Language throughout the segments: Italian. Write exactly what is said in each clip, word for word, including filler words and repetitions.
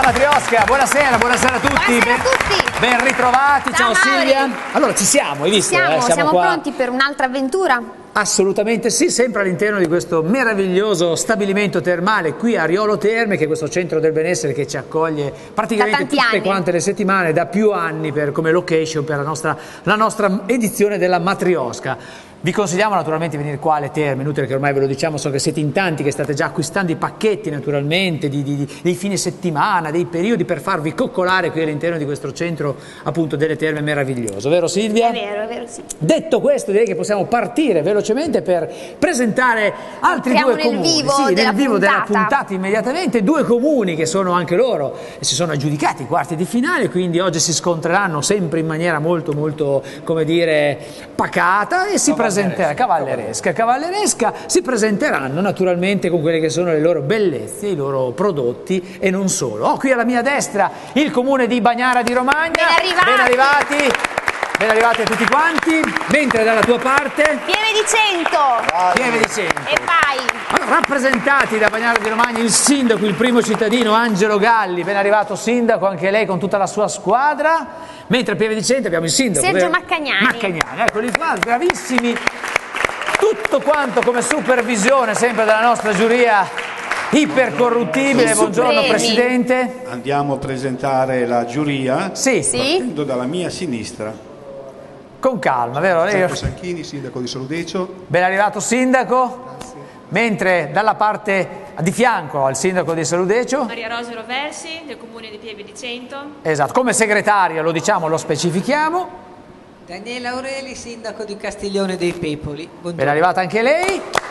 Matrioska, buonasera, buonasera a tutti. Buonasera a tutti. Ben ritrovati, ciao, ciao Silvia. Allora ci siamo, hai visto? Ci siamo, eh? siamo, siamo qua. pronti per un'altra avventura? Assolutamente sì, sempre all'interno di questo meraviglioso stabilimento termale qui a Riolo Terme, che è questo centro del benessere che ci accoglie praticamente tutte anni. quante le settimane, da più anni per, come location per la nostra, la nostra edizione della Matrioska. Vi consigliamo naturalmente di venire qua alle Terme, inutile che ormai ve lo diciamo, so che siete in tanti che state già acquistando i pacchetti naturalmente di, di, di, dei fine settimana, dei periodi per farvi coccolare qui all'interno di questo centro appunto delle Terme meraviglioso, vero Silvia? È vero, è vero, sì. Detto questo direi che possiamo partire velocemente per presentare altri Entriamo due nel comuni, vivo sì, della nel vivo puntata. della puntata immediatamente, due comuni che sono anche loro e si sono aggiudicati i quarti di finale, quindi oggi si scontreranno sempre in maniera molto molto come dire pacata e si presenterà cavalleresca, cavalleresca, si presenteranno naturalmente con quelle che sono le loro bellezze, i loro prodotti e non solo. Ho qui alla mia destra il comune di Bagnara di Romagna. Ben arrivati. Ben arrivati. Ben arrivati a tutti quanti, mentre dalla tua parte Pieve di Cento. Pieve di Cento. E vai. Allora, rappresentati da Bagnara di Romagna il sindaco, il primo cittadino Angelo Galli, ben arrivato sindaco, anche lei con tutta la sua squadra, mentre a Pieve di Cento abbiamo il sindaco Sergio vero? Maccagnani. Maccagnani, eccoli qua, bravissimi, tutto quanto come supervisione sempre della nostra giuria ipercorruttibile. Buongiorno Presidente. Andiamo a presentare la giuria, sì. partendo dalla mia sinistra. Con calma, vero? Giacomo Sanchini, sindaco di Soludecio. Ben arrivato sindaco. Grazie. Mentre dalla parte di fianco al sindaco di Soludecio Maria Rosa Roversi del comune di Pieve di Cento. Esatto, come segretaria lo diciamo, lo specifichiamo. Daniela Aureli, sindaco di Castiglione dei Pepoli. Buongiorno. Ben arrivata anche lei.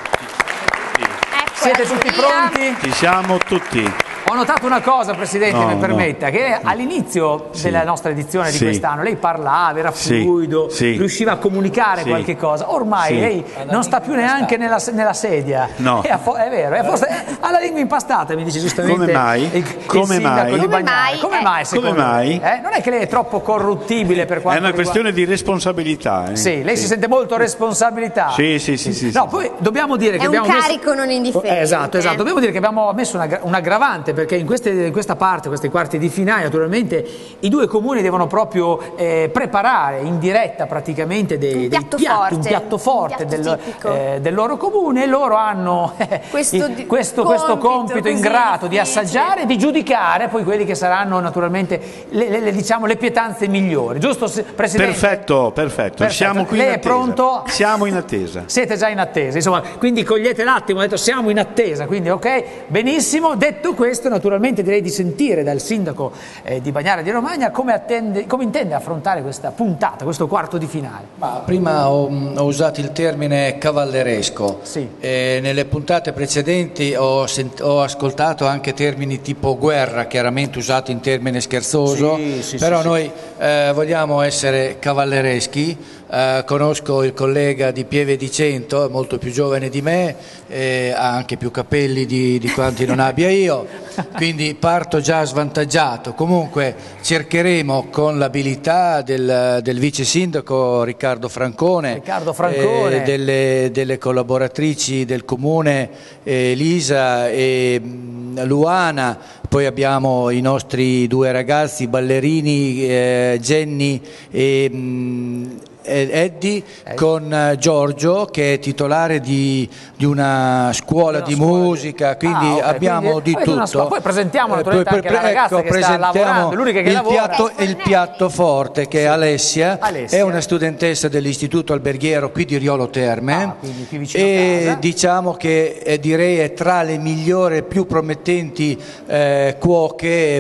Ecco, Siete la tutti giuria. pronti? Ci siamo tutti. Ho notato una cosa, Presidente, No, mi no. permetta, che all'inizio Sì. della nostra edizione di Sì. quest'anno lei parlava, era Sì. fluido, Sì. riusciva a comunicare Sì. qualche cosa. Ormai Sì. lei non sta più neanche nella, nella sedia. No. È, a fo- è vero, è forse, ha la lingua impastata, mi dice giustamente Come mai? il, il Come sindaco mai? di Come Bagnara. mai? Come Eh. mai, secondo Come mai? lei? Eh? Non è che lei è troppo corruttibile per È quanto una riguarda... questione di responsabilità. eh. Sì, lei si sente molto responsabilità. Sì, sì, sì, sì, No, sì. poi dobbiamo dire È che un abbiamo messo- carico non indifferente. Eh, Esatto, esatto. Dobbiamo dire che abbiamo messo una- un aggravante perché in, queste- in questa parte, questi quarti di finale, naturalmente i due comuni devono proprio eh, preparare in diretta praticamente dei, Un dei piatto piatti, forte, un piatto forte un piatto del, tipico. eh, del loro comune e loro hanno eh, Questo il- di- questo, questo compito compito così ingrato di difficile. assaggiare e di giudicare poi quelli che saranno naturalmente le, le- le, diciamo, le pietanze migliori, giusto se- Presidente? Perfetto, perfetto. Perfetto. Siamo qui Lei in è attesa. pronto? Siamo in attesa. Siete già in attesa, insomma, quindi cogliete l'attimo, ho detto siamo in attesa, quindi ok, benissimo. Detto questo, naturalmente direi di sentire dal sindaco eh, di Bagnara di Romagna come, attende, come intende affrontare questa puntata, questo quarto di finale. Ma prima ho, ho usato il termine cavalleresco. Sì. E nelle puntate precedenti ho, sent- ho ascoltato anche termini tipo guerra, chiaramente usato in termine scherzoso, Sì, sì, però sì, sì. noi eh, vogliamo essere cavallereschi. Eh, conosco il collega di Pieve di Cento, è molto più giovane di me, eh, ha anche più capelli di, di quanti non abbia io, quindi parto già svantaggiato. Comunque cercheremo con l'abilità del, del vice sindaco Riccardo Francone, Riccardo Francone. eh, delle, delle collaboratrici del comune, eh, Elisa e mh, Luana, poi abbiamo i nostri due ragazzi ballerini, eh, Jenny e mh, Eddie, con eh, Giorgio che è titolare di, di una scuola Una di scuola di- musica, quindi Ah, ok, abbiamo quindi di avete una tutto. scuola. Poi presentiamo Eh, naturalmente poi- anche la poi- ragazza che sta presentiamo lavorando, l'unica che il lavora. piatto, il piatto forte che è Alessia, Alessia. è una studentessa dell'istituto alberghiero qui di Riolo Terme, Ah, quindi qui vicino a e casa. diciamo che eh, direi è tra le migliori e più promettenti eh, cuoche,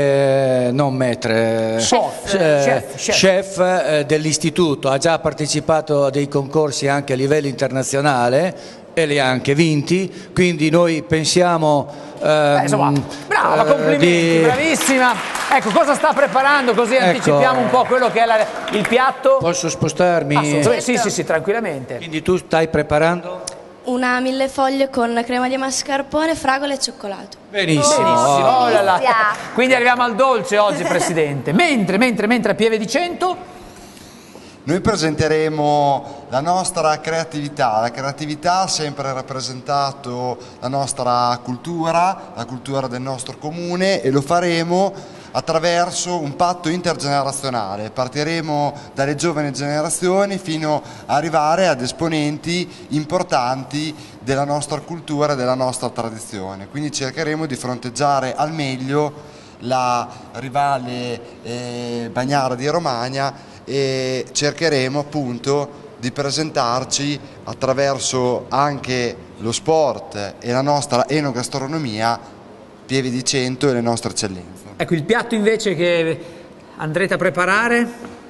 me- non maître, Chef, eh, chef, chef. chef, eh, dell'istituto. Ha già partecipato a dei concorsi anche a livello internazionale e li ha anche vinti, quindi noi pensiamo ehm, Eh, insomma, brava, eh, complimenti, di- bravissima. Ecco, cosa sta preparando così Ecco. anticipiamo un po' quello che è la- il piatto? Posso spostarmi? Assolutamente, sì, sì, sì, tranquillamente. Quindi tu stai preparando? Una millefoglie con crema di mascarpone, fragole e cioccolato. Benissimo. Benissimo, Oh. oh là là. Delizia. Quindi arriviamo al dolce oggi, Presidente. Mentre, mentre, mentre a Pieve di Cento Noi presenteremo la nostra creatività, la creatività ha sempre rappresentato la nostra cultura, la cultura del nostro comune, e lo faremo attraverso un patto intergenerazionale. Partiremo dalle giovani generazioni fino ad arrivare ad esponenti importanti della nostra cultura e della nostra tradizione. Quindi cercheremo di fronteggiare al meglio la rivale eh, Bagnara di Romagna, e cercheremo appunto di presentarci attraverso anche lo sport e la nostra enogastronomia, Pieve di Cento e le nostre eccellenze. Ecco, il piatto invece che andrete a preparare?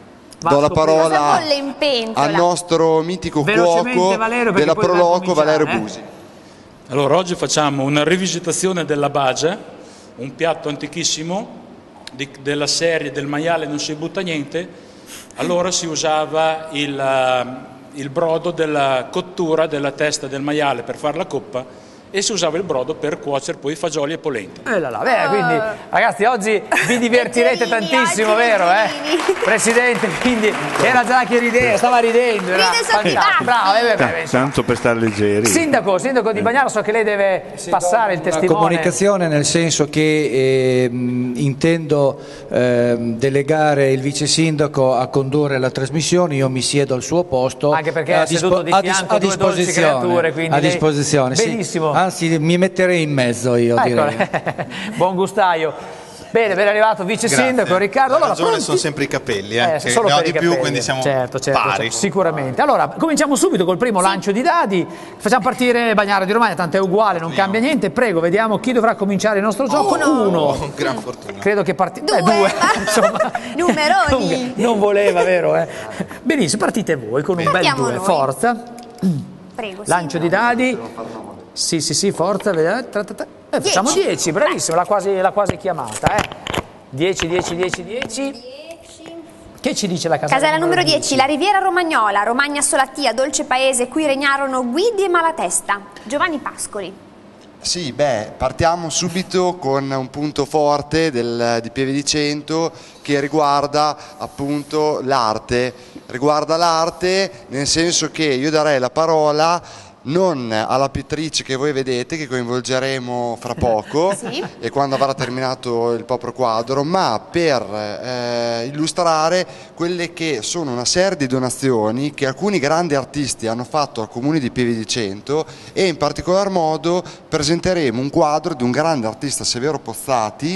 Do la parola Cosa bolle in pentola? al nostro mitico Velocemente, cuoco Valerio, perché della poi dobbiamo Proloco, Valerio cominciare, Busi. Allora, oggi facciamo una rivisitazione della Bagia, un piatto antichissimo di, della serie del maiale non si butta niente. Allora si usava il, il brodo della cottura della testa del maiale per fare la coppa, e si usava il brodo per cuocere poi fagioli e polenta. Eh là là, beh, quindi ragazzi oggi vi divertirete Leggerini, tantissimo, anche vero? Eh? leggerini. Presidente, quindi era già che rideva, stava ridendo. Era Ride sotto i fantastico. baffi. Bravo, eh, beh, beh, Ta- insomma. Tanto per stare leggeri. Sindaco, sindaco di Bagnara, so che lei deve passare il Una testimone. comunicazione, nel senso che ehm, intendo ehm, delegare il vice sindaco a condurre la trasmissione, io mi siedo al suo posto, Anche perché a è seduto di a dis- fianco a a due dolci disposizione, creature, quindi a lei- disposizione, sì. Benissimo. Anzi, mi metterei in mezzo io, Ecco, direi. buon gustaio. Bene, ben arrivato vice sindaco Riccardo. La Allora, ragione pronti? sono sempre i capelli, eh, Eh, che solo ne ho per di i più, capelli. quindi siamo certo, certo, pari. certo, sicuramente. Allora, cominciamo subito col primo lancio di dadi. Facciamo partire Bagnara di Romagna, tanto è uguale, non cambia niente. Prego, vediamo chi dovrà cominciare il nostro gioco. Uno. Uno. Oh, gran fortuna. Credo che parti... Due. eh, due. Insomma, Numeroni. Non, non voleva, vero? Eh? Benissimo, partite voi con un bel Partiamo due. noi. Forza. Prego. Lancio di dadi. Sì, sì, sì, forza. Vedete? Tra, tra, tra. Eh, facciamo Dieci. dieci, bravissimo, l'ha quasi, l'ha quasi chiamata. Eh. dieci, dieci, dieci, dieci. Che ci dice la casella, Casella numero dieci, la Riviera Romagnola, Romagna Solatia, dolce paese, qui regnarono Guidi e Malatesta. Giovanni Pascoli. Sì, beh, partiamo subito con un punto forte del, di Pieve di Cento, che riguarda appunto l'arte. Riguarda l'arte nel senso che io darei la parola non alla pittrice che voi vedete, che coinvolgeremo fra poco Sì. e quando avrà terminato il proprio quadro, ma per eh, illustrare quelle che sono una serie di donazioni che alcuni grandi artisti hanno fatto al comune di Pieve di Cento, e in particolar modo presenteremo un quadro di un grande artista, Severo Pozzati,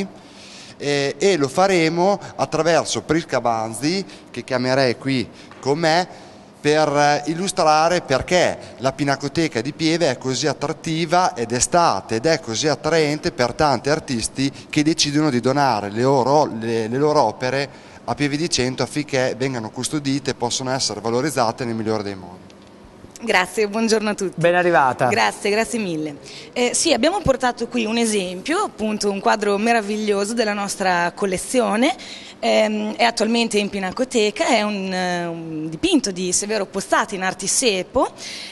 eh, e lo faremo attraverso Prisca Banzi, che chiamerei qui con me, per illustrare perché la Pinacoteca di Pieve è così attrattiva ed è stata ed è così attraente per tanti artisti che decidono di donare le loro, le, le loro opere a Pieve di Cento affinché vengano custodite e possano essere valorizzate nel migliore dei modi. Grazie, buongiorno a tutti. Ben arrivata. Grazie, grazie mille. Eh, sì, abbiamo portato qui un esempio, appunto un quadro meraviglioso della nostra collezione. Ehm, è attualmente in Pinacoteca, è un, un dipinto di Severo Pozzati in artisepo,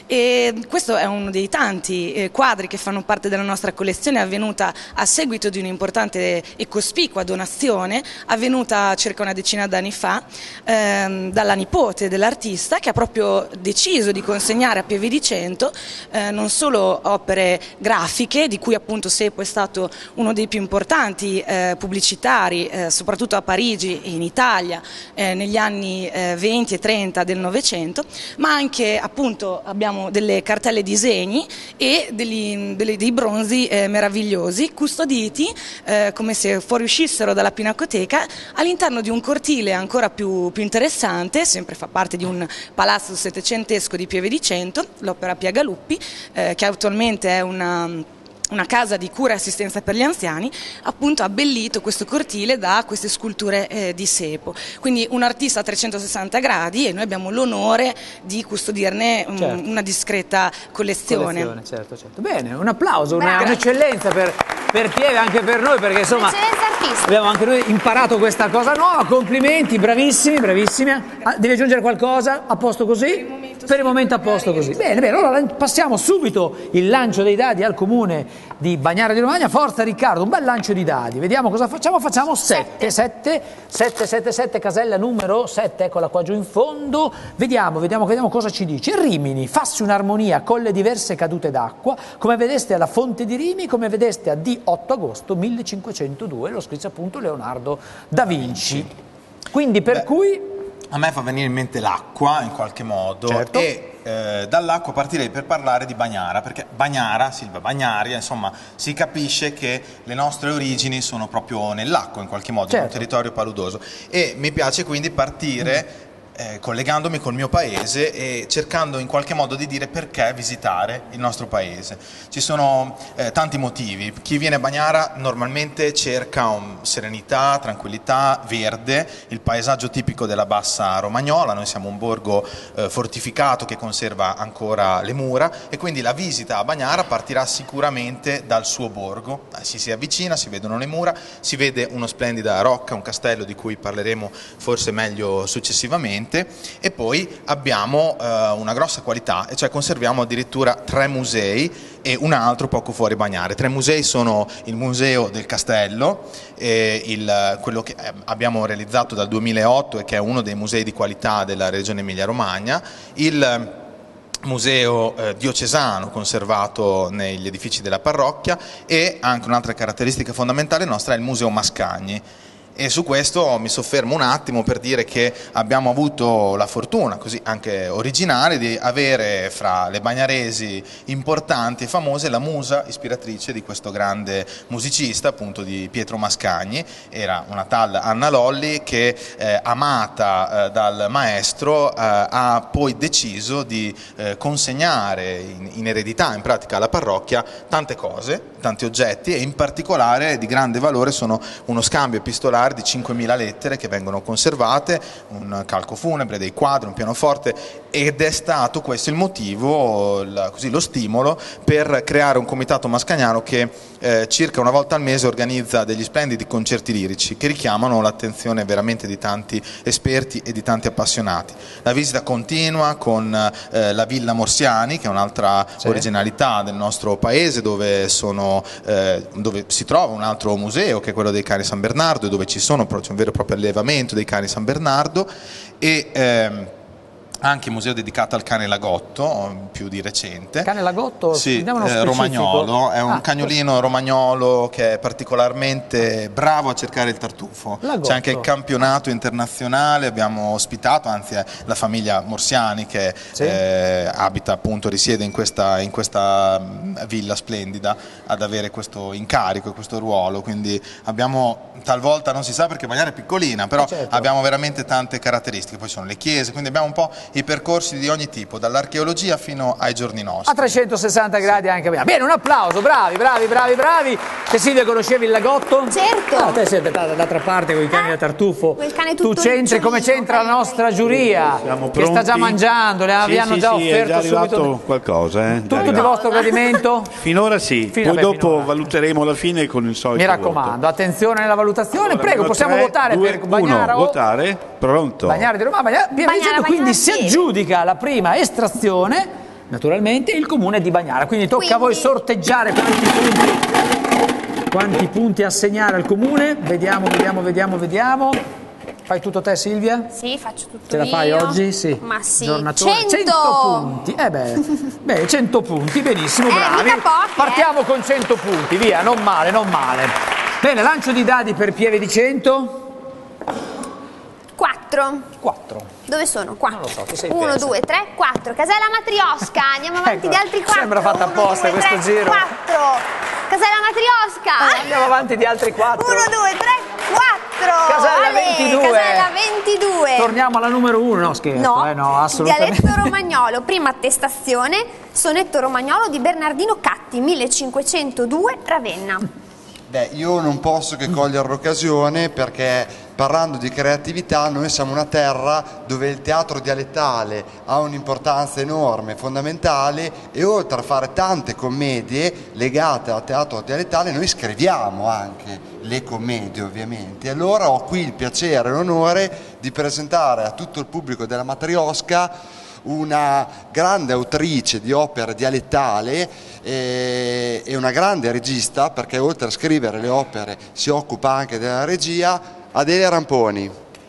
e questo è uno dei tanti eh, quadri che fanno parte della nostra collezione, avvenuta a seguito di un'importante e cospicua donazione avvenuta circa una decina d'anni fa ehm, dalla nipote dell'artista, che ha proprio deciso di consegnare a Pieve di Cento eh, non solo opere grafiche, di cui appunto Sepo è stato uno dei più importanti eh, pubblicitari, eh, soprattutto a Parigi e in Italia eh, negli anni eh, venti e trenta del Novecento, ma anche appunto abbiamo delle cartelle disegni e degli, delle, dei bronzi eh, meravigliosi custoditi eh, come se fuoriuscissero dalla Pinacoteca all'interno di un cortile ancora più, più interessante, sempre fa parte di un palazzo settecentesco di Pieve di Cento, l'Opera Piagaluppi, eh, che attualmente è una una casa di cura e assistenza per gli anziani, appunto ha abbellito questo cortile da queste sculture eh, di Sepo. Quindi un artista a trecentosessanta gradi, e noi abbiamo l'onore di custodirne un, Certo. una discreta collezione. Collezione, certo, certo. Bene, un applauso, una- Brava. un'eccellenza per, per Pieve, anche per noi, perché insomma Eccellenza artistica. abbiamo anche noi imparato questa cosa nuova. Complimenti, bravissimi, bravissimi. Ah, devi aggiungere qualcosa? A posto Per il così? momento Per il momento a posto così. Bene, bene, allora passiamo subito il lancio dei dadi al comune di Bagnara di Romagna. Forza Riccardo, un bel lancio di dadi. Vediamo cosa facciamo. Facciamo sette, sette, sette, sette, sette, casella numero sette, eccola qua giù in fondo. Vediamo, vediamo, vediamo cosa ci dice. Rimini, fassi un'armonia con le diverse cadute d'acqua, come vedeste alla Fonte di Rimini, come vedeste a D otto agosto millecinquecentodue, lo scrisse appunto Leonardo da Vinci. Quindi per Beh, cui... A me fa venire in mente l'acqua in qualche modo, certo. E eh, dall'acqua partirei per parlare di Bagnara, perché Bagnara, Silva Bagnaria, insomma, si capisce che le nostre origini sono proprio nell'acqua in qualche modo, certo. In un territorio paludoso, e mi piace quindi partire mm. Eh, collegandomi col mio paese e cercando in qualche modo di dire perché visitare il nostro paese. Ci sono eh, tanti motivi. Chi viene a Bagnara normalmente cerca un, serenità, tranquillità, verde, il paesaggio tipico della bassa romagnola. Noi siamo un borgo eh, fortificato che conserva ancora le mura, e quindi la visita a Bagnara partirà sicuramente dal suo borgo. Eh, si si avvicina, si vedono le mura, si vede una splendida rocca, un castello di cui parleremo forse meglio successivamente. E poi abbiamo eh, una grossa qualità, e cioè conserviamo addirittura tre musei e un altro poco fuori Bagnara. Tre musei sono il Museo del Castello, eh, il, quello che abbiamo realizzato dal duemilaotto e che è uno dei musei di qualità della regione Emilia-Romagna, il museo eh, diocesano conservato negli edifici della parrocchia, e anche un'altra caratteristica fondamentale nostra è il Museo Mascagni. E su questo mi soffermo un attimo per dire che abbiamo avuto la fortuna, così anche originale, di avere fra le bagnaresi importanti e famose la musa ispiratrice di questo grande musicista, appunto di Pietro Mascagni. Era una tal Anna Lolli che, eh, amata eh, dal maestro, eh, ha poi deciso di eh, consegnare in, in eredità, in pratica alla parrocchia, tante cose, tanti oggetti, e in particolare di grande valore sono uno scambio epistolare di cinquemila lettere che vengono conservate, un calco funebre, dei quadri, un pianoforte, ed è stato questo il motivo, il, così, lo stimolo per creare un comitato mascagnano che eh, circa una volta al mese organizza degli splendidi concerti lirici che richiamano l'attenzione veramente di tanti esperti e di tanti appassionati. La visita continua con eh, la Villa Morsiani, che è un'altra sì. originalità del nostro paese, dove, sono, eh, dove si trova un altro museo che è quello dei cani San Bernardo, dove ci sono, c'è un vero e proprio allevamento dei cani San Bernardo, e ehm, anche il museo dedicato al cane lagotto, più di recente. Cane lagotto? Sì, eh, romagnolo, è un ah, cagnolino romagnolo che è particolarmente bravo a cercare il tartufo. C'è anche il campionato internazionale, abbiamo ospitato, anzi è la famiglia Morsiani che sì. eh, abita appunto, risiede in questa, in questa villa splendida, ad avere questo incarico e questo ruolo, quindi abbiamo, talvolta non si sa perché Bagnara è piccolina, però eh certo. abbiamo veramente tante caratteristiche, poi sono le chiese, quindi abbiamo un po' i percorsi di ogni tipo, dall'archeologia fino ai giorni nostri. A trecentosessanta gradi anche bene. Bene, un applauso, bravi, bravi, bravi, bravi. Te Silvia conoscevi il lagotto? Certo. Ah, te sei dall'altra parte con i cani da tartufo. Quel cane tutto tu c'entri, come c'entra la nostra giuria? Siamo che sta già mangiando, le sì, hanno sì, già sì, offerto è già arrivato subito qualcosa. Eh? Tutto di vostro gradimento? Finora sì, Fino, poi beh, dopo finora. valuteremo alla fine con il solito Mi raccomando, voto. attenzione nella valutazione. Allora, prego, possiamo tre, votare due, per Bagnara uno, o... votare, pronto. Bagnara di Roma, Bagnara, Bagnara, Bagnara, quindi Bagnara, si sì. aggiudica la prima estrazione, naturalmente, il comune di Bagnara. Quindi tocca Quindi... a voi sorteggiare quanti punti, quanti punti assegnare al comune. Vediamo, vediamo, vediamo, vediamo. Fai tutto te, Silvia? Sì, faccio tutto Ce la io. fai oggi? Sì. Ma sì. Giornatore. cento punti. Eh beh, beh, cento punti, benissimo, Eh, bravi. mica pochi, Partiamo con cento punti, via, non male, non male. Bene, lancio di dadi per Pieve di cento. quattro. quattro. Dove sono? Qua. Non lo so, tu sei uno, persa. due, tre, quattro. Casella Matriosca. Andiamo avanti Ecco, di altri quattro. sembra fatta apposta uno, due, questo tre, giro. quattro. Casella Matriosca. Allora, andiamo avanti di altri quattro. uno, due, tre, quattro. Casella Ale, ventidue. Casella ventidue. Torniamo alla numero uno, no scherzo, No, eh, no, assolutamente. Dialetto romagnolo, prima attestazione, sonetto romagnolo di Bernardino Catti, millecinquecentodue, Ravenna. Beh, io non posso che cogliere l'occasione perché, parlando di creatività, noi siamo una terra dove il teatro dialettale ha un'importanza enorme, fondamentale, e oltre a fare tante commedie legate al teatro dialettale, noi scriviamo anche le commedie, ovviamente. E allora ho qui il piacere e l'onore di presentare a tutto il pubblico della Matriosca una grande autrice di opera dialettale e, e una grande regista, perché oltre a scrivere le opere si occupa anche della regia, Adele Ramponi.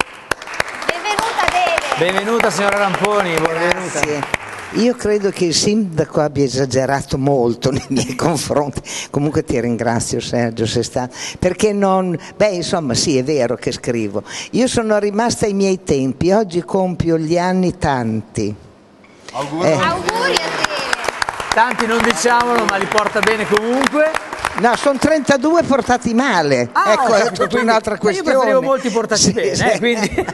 Benvenuta Adele. Benvenuta signora Ramponi, benvenuta. Grazie. Io credo che il sindaco abbia esagerato molto nei miei confronti. Comunque ti ringrazio Sergio, sei stato, perché non, beh insomma sì, è vero che scrivo. Io sono rimasta ai miei tempi, oggi compio gli anni tanti. Auguri. Eh. Auguri Adele. Tanti non diciamolo, ma li porta bene comunque. No, sono trentadue portati male. Ah, ecco, ho è capito, tutta un'altra questione. Io preferivo molti portati Sì, bene, sì. eh, quindi.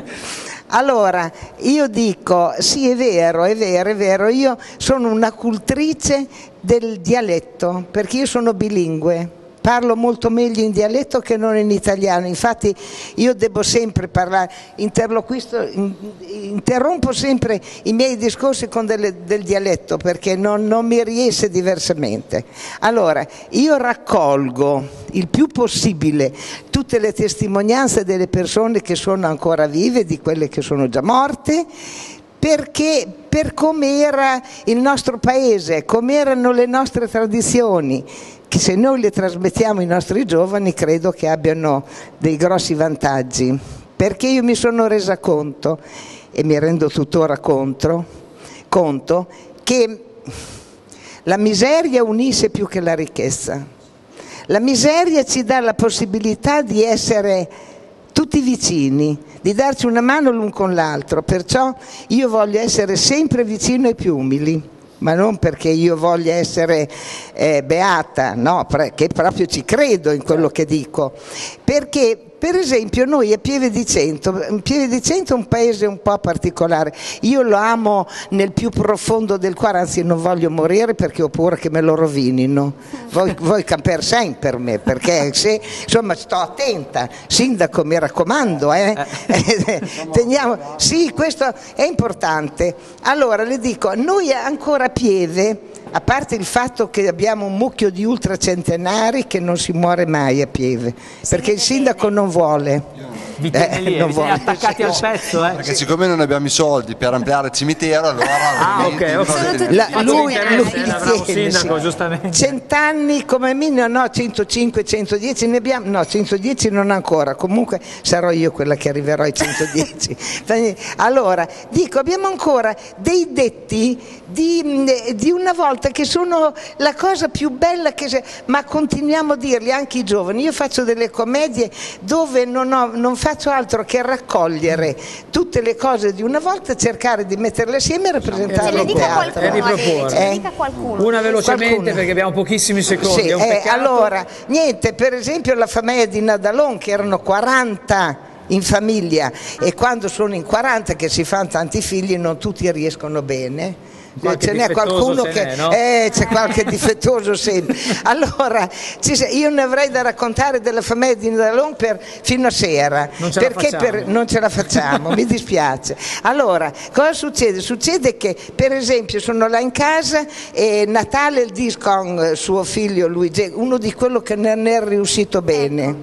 Allora, io dico, sì è vero, è vero, è vero, io sono una cultrice del dialetto, perché io sono bilingue, parlo molto meglio in dialetto che non in italiano, infatti io devo sempre parlare, interloquisto, interrompo sempre i miei discorsi con delle, del dialetto perché non, non mi riesce diversamente. Allora, io raccolgo il più possibile tutte le testimonianze delle persone che sono ancora vive, di quelle che sono già morte, perché per come era il nostro paese, come erano le nostre tradizioni, che se noi le trasmettiamo ai nostri giovani credo che abbiano dei grossi vantaggi, perché io mi sono resa conto, e mi rendo tuttora conto, conto che la miseria unisce più che la ricchezza. La miseria ci dà la possibilità di essere tutti vicini, di darci una mano l'un con l'altro, perciò io voglio essere sempre vicino ai più umili, ma non perché io voglia essere eh, beata, no, perché proprio ci credo in quello che dico, perché per esempio noi a Pieve di Cento, Pieve di Cento è un paese un po' particolare, io lo amo nel più profondo del cuore, anzi non voglio morire perché ho paura che me lo rovinino, voi, voi camper sein per me, perché se, insomma sto attenta, sindaco mi raccomando, eh. Teniamo, sì questo è importante. Allora le dico, noi ancora a Pieve, a parte il fatto che abbiamo un mucchio di ultracentenari che non si muore mai a Pieve, perché il sindaco non vuole. Vi tiene lì, non vi tiene vuole. attaccati al pezzo, eh. Perché siccome non abbiamo i soldi per ampliare il cimitero, allora Ah, ok, ok. La- Quanto lui, interessa, lui era bravo tiene, sindaco, sì. giustamente. Cent'anni come minimo, no, centocinque, centodieci ne abbiamo, no, centodieci non ancora, comunque sarò io quella che arriverò ai centodieci. Allora, dico, abbiamo ancora dei detti di, di una volta che sono la cosa più bella che c'è, ma continuiamo a dirli anche i giovani. Io faccio delle commedie dove non, ho, non faccio altro che raccogliere tutte le cose di una volta, cercare di metterle assieme e rappresentarle in teatro. E riproporre. Ce ne dica qualcuno. Una velocemente Qualcuno. perché abbiamo pochissimi secondi. Sì, è un eh, peccato. allora, niente, per esempio la famiglia di Nadalon, che erano quaranta in famiglia, e quando sono in quaranta che si fanno tanti figli non tutti riescono bene. Qualche Ce n'è difettoso qualcuno ce che n'è, no? eh, c'è qualche difettoso sempre. Allora ci- io ne avrei da raccontare della famiglia di Nadalon per, fino a sera, Non ce la perché facciamo. per- non ce la facciamo, mi dispiace. Allora, cosa succede? Succede che per esempio sono là in casa e Natale il dis con suo figlio Luigi, uno di quello che non è riuscito bene.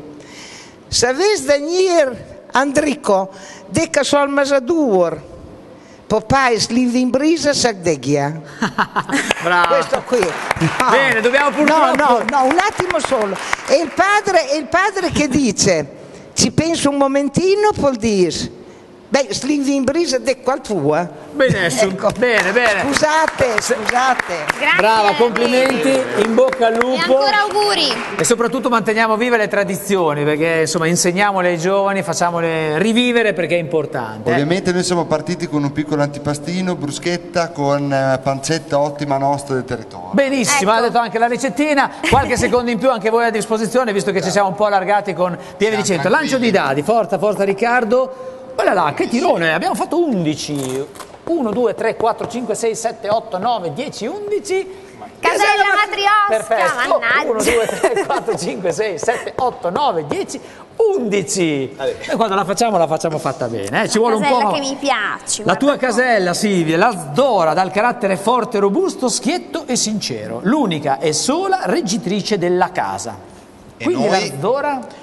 Saves Daniel Andrico, deca sol Masadur. Popeye sliv in brisa sagdeghia. Brava. Questo qui. No. Bene, dobbiamo purtroppo- No, no, no, un attimo solo. E il padre, e il padre che dice, ci penso un momentino, vuol dire, beh, sliv in brisa de qual tua. Benissimo, Ecco. bene, bene. Scusate, scusate. Grazie. Brava, complimenti, in bocca al E lupo. ancora auguri. E soprattutto manteniamo vive le tradizioni, perché insomma insegniamole ai giovani, facciamole rivivere perché è importante. eh. Ovviamente noi siamo partiti con un piccolo antipastino, bruschetta con eh, pancetta ottima nostra del territorio. Benissimo, Ecco. ha detto anche la ricettina, qualche secondo in più anche voi a disposizione, visto che ci siamo un po' allargati con Pieve di Cento. Lancio di dadi, forza, forza Riccardo. Guarda là, che tirone, abbiamo fatto undici. uno, due, tre, quattro, cinque, sei, sette, otto, nove, dieci, undici. Casella matriosca, Perfetto. mannaggia. uno, due, tre, quattro, cinque, sei, sette, otto, nove, dieci, undici. E quando la facciamo la facciamo fatta bene, eh. Ci vuole un Casella po'. che mi piace. La guarda tua un po'. casella, Silvia, la Sdora, dal carattere forte, robusto, schietto e sincero, l'unica e sola reggitrice della casa. E Quindi noi- la Sdora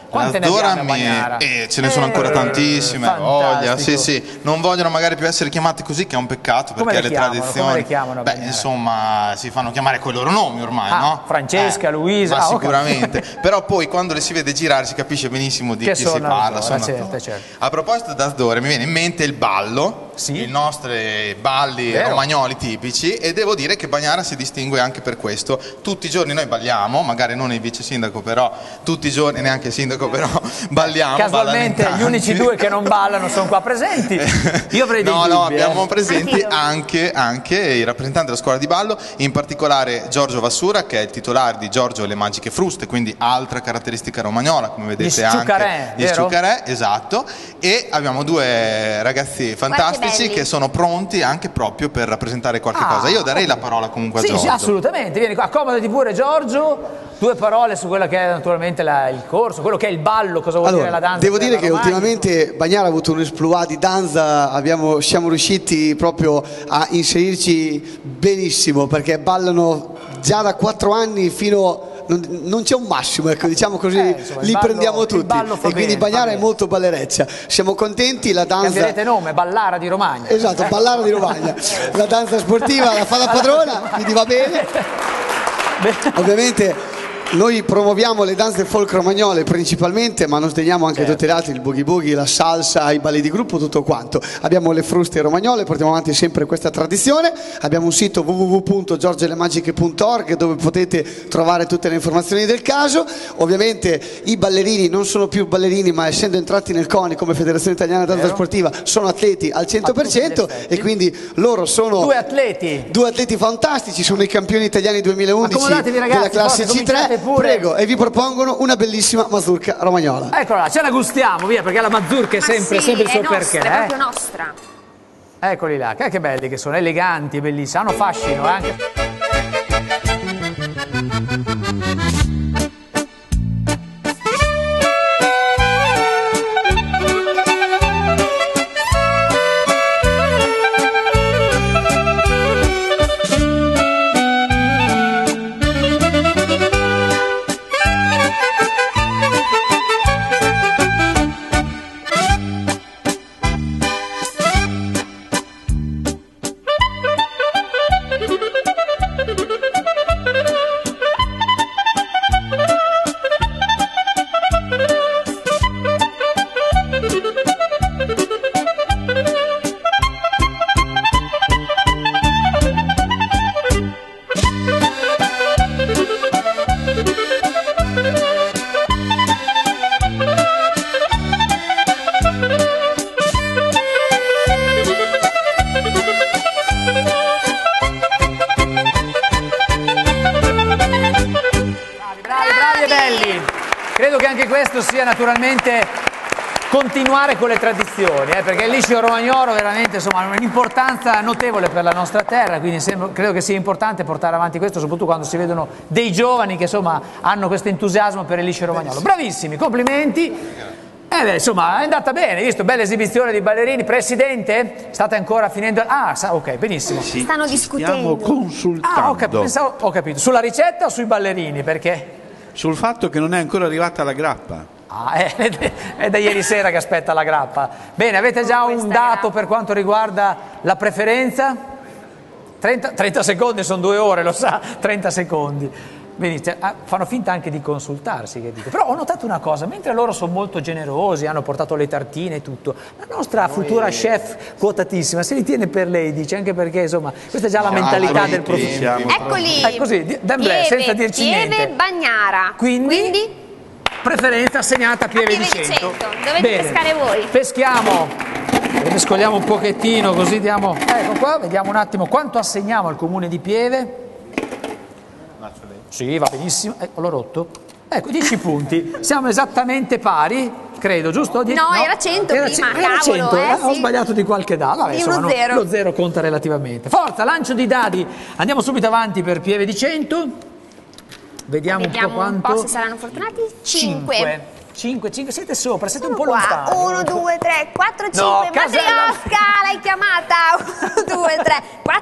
Quante ne Addora abbiamo a mi- Bagnara? eh, ce ne sono ancora Eh, tantissime, voglia, sì, fantastico. sì. Non vogliono magari più essere chiamate così, che è un peccato, Come perché le le, chiamano? tradizioni, Come le chiamano a beh, Bagnara? insomma, si fanno chiamare con i loro nomi ormai, Ah, no? Francesca, Luisa, Ma ah, ok. sicuramente. Però poi quando le si vede girare si capisce benissimo di Che chi si sono parla. Addora, sono certo, attori. certo. A proposito di Addora, mi viene in mente il ballo, i nostri balli Vero. romagnoli tipici, e devo dire che Bagnara si distingue anche per questo. Tutti i giorni noi balliamo, magari non il vice sindaco, però tutti i giorni, neanche il sindaco, però balliamo. Casualmente ballano in gli unici tanti. due che non ballano sono qua presenti. Io avrei dei No, dubbi. no, abbiamo eh. presenti anche, anche i rappresentanti della scuola di ballo, in particolare Giorgio Vassura, che è il titolare di Giorgio e le Magiche Fruste, quindi altra caratteristica romagnola, come vedete Gli anche. sciucarè, Gli vero? sciucarè, esatto. E abbiamo due ragazzi fantastici belli. che sono pronti anche proprio per rappresentare qualche Ah, cosa. Io darei la parola comunque a Sì, Giorgio. sì, assolutamente. Vieni qua, accomodati pure Giorgio. Due parole su quello che è naturalmente la- il corso, quello che è il ballo, cosa vuol dire la Allora, danza. devo per dire la che Romagna. ultimamente Bagnara ha avuto un esploit di danza, abbiamo- siamo riusciti proprio a inserirci benissimo, perché ballano già da quattro anni fino... Non, non c'è un massimo, ecco, diciamo così, Eh, insomma, il li ballo- prendiamo il tutti. ballo fa E quindi bene, fa Bagnara è bene. molto ballereccia. Siamo contenti, la danza... Cambierete nome, Ballara di Romagna. Esatto, Ballara di Romagna. La danza sportiva la fa la padrona, quindi va bene. Ovviamente noi promuoviamo le danze folk romagnole principalmente, ma non teniamo anche Certo. tutti gli altri, il boogie boogie, la salsa, i balli di gruppo, tutto quanto. Abbiamo le fruste romagnole, portiamo avanti sempre questa tradizione. Abbiamo un sito w w w punto giorgelemagiche punto org dove potete trovare tutte le informazioni del caso. Ovviamente i ballerini non sono più ballerini, ma essendo entrati nel CONI come Federazione Italiana Danza Vero. Sportiva sono atleti al cento per cento, A tutti gli effetti. e quindi loro sono Due atleti. due atleti fantastici, sono i campioni italiani duemilaundici Accomodatevi, ragazzi, della classe forse C tre, cominciate pure. prego, e vi propongono una bellissima mazurka romagnola. Eccola, ce la gustiamo, via, perché la mazurka è Ma sempre, sì, sempre il è suo nostra, perché. è eh. proprio nostra. Eccoli là, che, che belli che sono, eleganti, bellissimi, hanno fascino eh, anche. Credo che anche questo sia naturalmente continuare con le tradizioni, eh, perché il liscio romagnolo veramente insomma, ha un'importanza notevole per la nostra terra, quindi sembra- credo che sia importante portare avanti questo, soprattutto quando si vedono dei giovani che insomma, hanno questo entusiasmo per il liscio romagnolo. Bravissimi, complimenti. Eh beh, insomma, è andata bene, hai visto? Bella esibizione di ballerini. Presidente, state ancora finendo... Ah, sa- ok, benissimo. Stanno discutendo. Stiamo consultando Ah, ho, cap- pensavo- ho capito. Sulla ricetta o sui ballerini? Perché... sul fatto che non è ancora arrivata la grappa. Ah, è, è da ieri sera che aspetta la grappa. Bene, avete già un dato per quanto riguarda la preferenza? trenta, trenta secondi, sono due ore, lo sa, trenta secondi. Benissimo, ah, fanno finta anche di consultarsi, che dico. Però ho notato una cosa, mentre loro sono molto generosi, hanno portato le tartine e tutto, la nostra futura chef quotatissima se li tiene per lei, dice, anche perché insomma questa è già la mentalità del professore. Eccoli, È così, di- d'emblée, Pieve, senza dirci Pieve niente. Quindi? Quindi? Preferenza assegnata a Pieve, Pieve di di Cento. Cento. Dovete pescare voi. Peschiamo, mescoliamo un pochettino così diamo, ecco qua, vediamo un attimo quanto assegniamo al comune di Pieve. Sì, va benissimo, ecco l'ho rotto. Ecco, dieci punti, siamo esattamente pari, credo, giusto? Die- No, era cento era prima, ce- era cavolo, cento, eh, ho sì. sbagliato di qualche dato. Vabbè, Di insomma, uno no, zero. lo zero conta relativamente. Forza, lancio di dadi, andiamo subito avanti per Pieve di Cento. Vediamo, Vediamo un po' un quanto. po' se saranno fortunati. Cinque. cinque, cinque, siete sopra, siete un po' Qua. lontani. Uno, due, tre, quattro, No, cinque. Casella. Matriosca, l'hai chiamata. Uno, due, tre, quattro,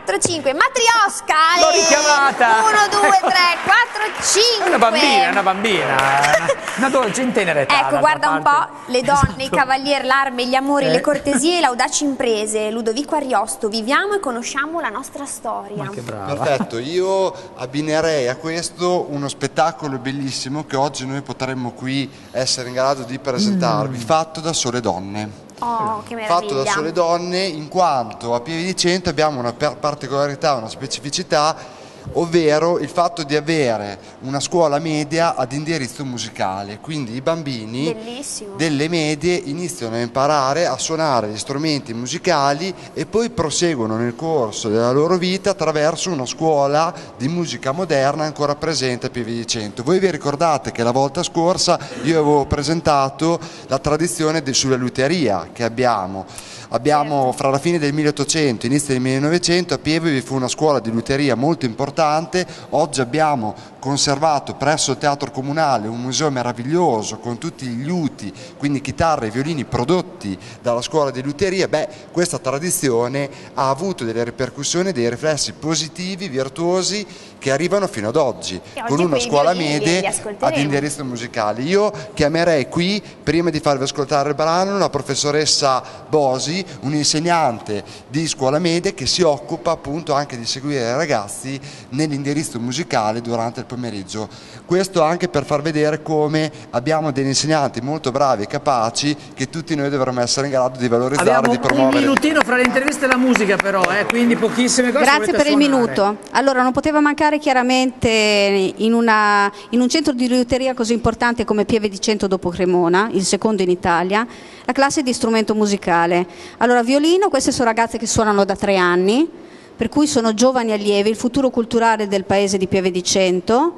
quattro, cinque. Matriosca! L'ho richiamata! uno, due, tre, quattro, cinque. È una bambina, è una bambina, una, una dolce in tenera età. Ecco, guarda un parte. po', le donne, i cavalieri, l'arme, gli amori, Eh. le cortesie e le audaci imprese. Ludovico Ariosto, viviamo e conosciamo la nostra storia. Ma che brava. Perfetto, io abbinerei a questo uno spettacolo bellissimo che oggi noi potremmo qui essere in grado di presentarvi, fatto da sole donne. Oh, che meraviglia. Fatto da sole donne, in quanto a Pieve di Cento abbiamo una per- particolarità, una specificità, ovvero il fatto di avere una scuola media ad indirizzo musicale, quindi i bambini Bellissimo. delle medie iniziano a imparare a suonare gli strumenti musicali e poi proseguono nel corso della loro vita attraverso una scuola di musica moderna ancora presente a Pieve di Cento. Voi vi ricordate che la volta scorsa io avevo presentato la tradizione de- sulla luteria che abbiamo. Abbiamo fra la fine del milleottocento e inizio del millenovecento a Pieve vi fu una scuola di luteria molto importante. Oggi abbiamo conservato presso il Teatro Comunale un museo meraviglioso con tutti gli liuti, quindi chitarre e violini prodotti dalla scuola di luteria. Beh, questa tradizione ha avuto delle ripercussioni, dei riflessi positivi, virtuosi che arrivano fino ad oggi, E oggi con una quei scuola violini li- media li ad ascolteremo. indirizzo musicale. Io chiamerei qui, prima di farvi ascoltare il brano, la professoressa Bosi, un'insegnante di scuola media che si occupa appunto anche di seguire i ragazzi nell'indirizzo musicale durante il pomeriggio. Questo anche per far vedere come abbiamo degli insegnanti molto bravi e capaci che tutti noi dovremmo essere in grado di valorizzare, Abbiamo di un promuovere. minutino fra le interviste e la musica però, eh, quindi pochissime cose. Grazie volete per il suonare. minuto. Allora, non poteva mancare chiaramente in, una, in un centro di liuteria così importante come Pieve di Cento dopo Cremona, il secondo in Italia, la classe di strumento musicale. Allora, violino, queste sono ragazze che suonano da tre anni, per cui sono giovani allievi, il futuro culturale del paese di Pieve di Cento.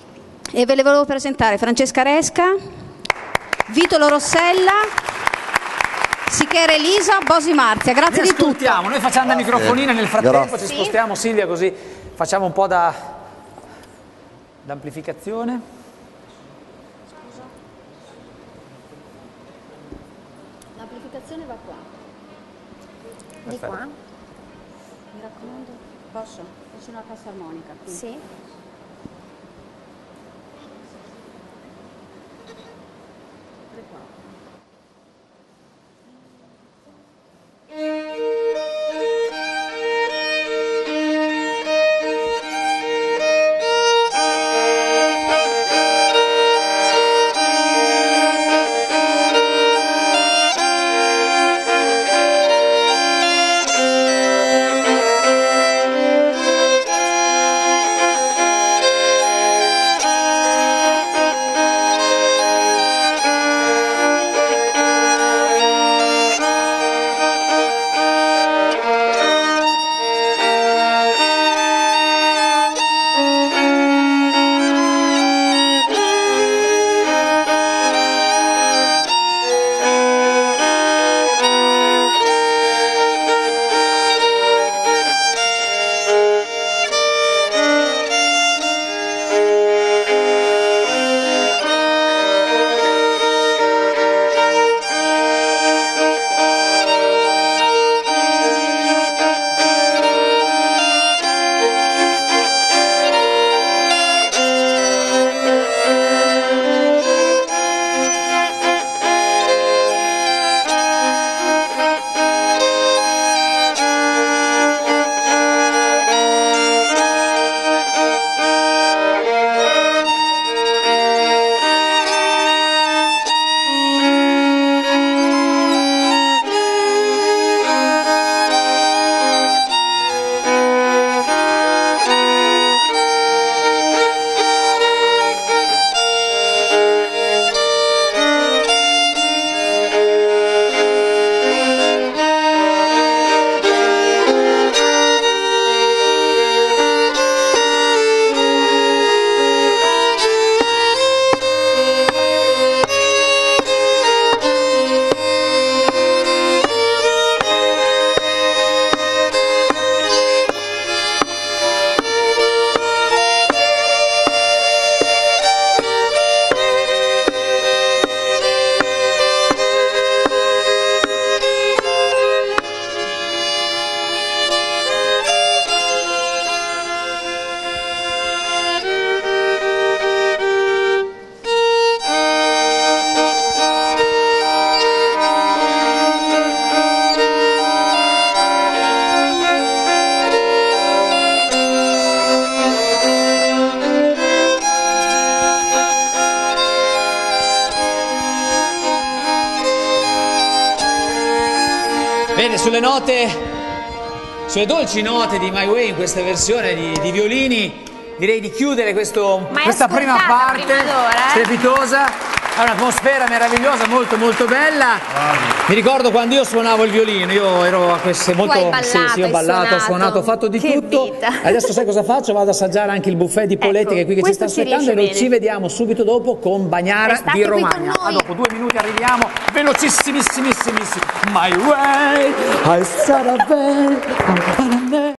E ve le volevo presentare Francesca Resca, Vitolo Rossella, Sichera Elisa, Bosi Marzia. Grazie Li di tutto. ascoltiamo, noi facciamo da microfonina, nel frattempo Grazie. ci spostiamo Silvia così facciamo un po' da d'amplificazione. L'amplificazione va qua. Di qua? Mi raccomando, posso? C'è una cassa armonica qui. Sì. Thank you. Bene, sulle note, sulle dolci note di My Way in questa versione di, di violini, direi di chiudere questo, questa prima parte prima d'ora, eh? strepitosa. È un'atmosfera meravigliosa, molto molto bella. Mi ricordo quando io suonavo il violino, io ero a queste molto. hai ballato, sì, sì, ho hai ballato, suonato. ho suonato, ho fatto di Che tutto. vita. Adesso sai cosa faccio? Vado ad assaggiare anche il buffet di Poletti Ecco, che è qui che ci questo sta ci aspettando e riesce noi bene. ci vediamo subito dopo con Bagnara Restate di qui con Romagna. noi. A dopo due minuti arriviamo, velocissimissimi. My way, I said a bell.